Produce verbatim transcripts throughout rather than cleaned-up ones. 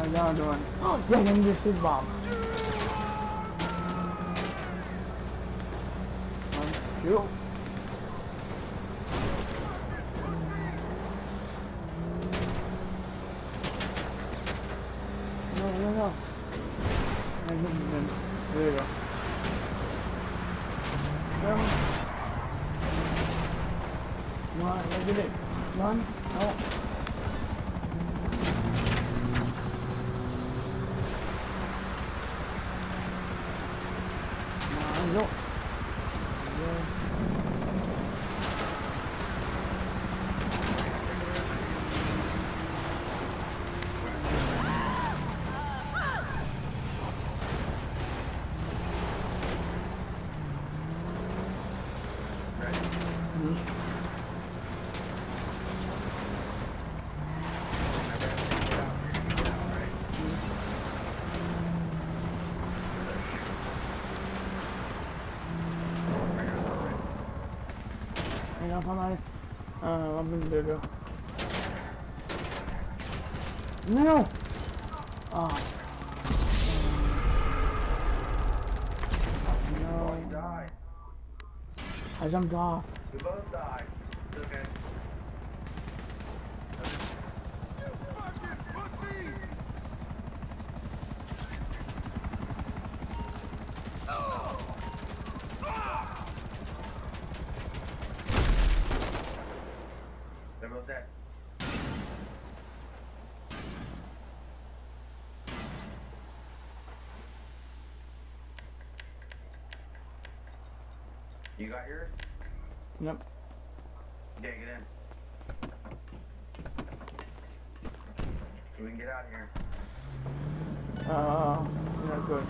y'all doing? Oh, yeah, let me just shoot bomb. One, shoot. No, no, no. There you go. Come on, look at it. Run. No. No. Hang on, I'm uh, I'm in there though. No! Oh. No. You died. I jumped off. We both died. It's okay. They're both dead. You got yours? Yep. Yeah, get in. So we can get out of here. Uh, yeah, good.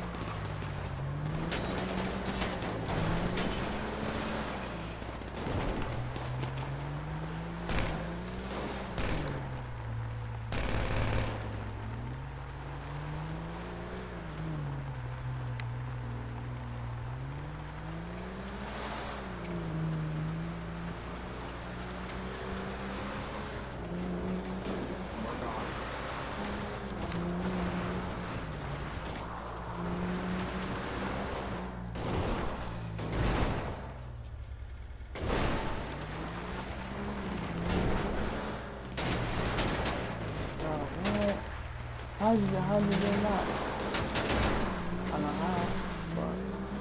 How did you, how did they not? I don't know how, but...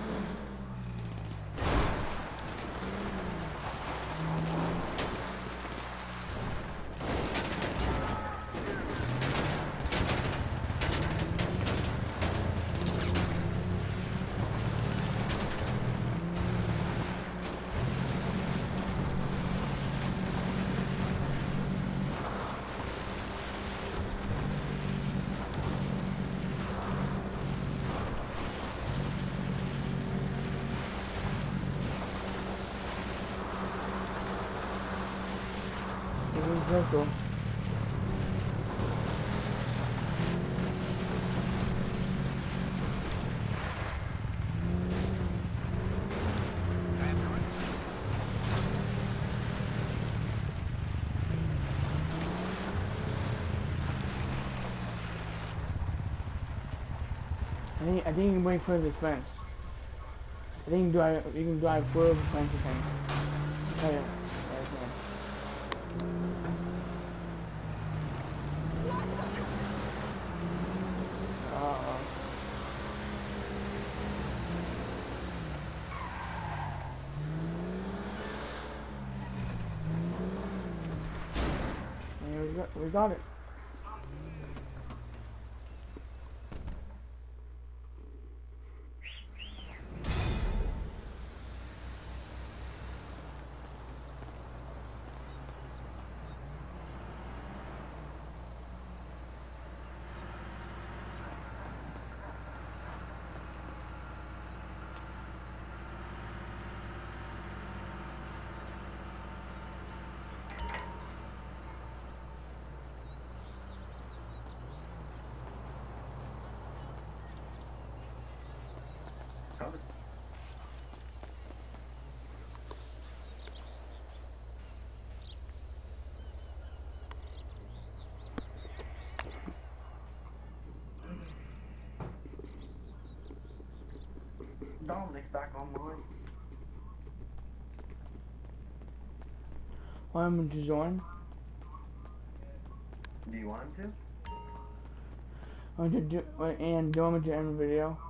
Circle. I think I think you can wait for this fence. I think you can drive you can drive through the fence. I think. Oh yeah. We got it. Dominic's back online. Want him to join? Do you want him to? Want to do, wait, and do you want me to end the video?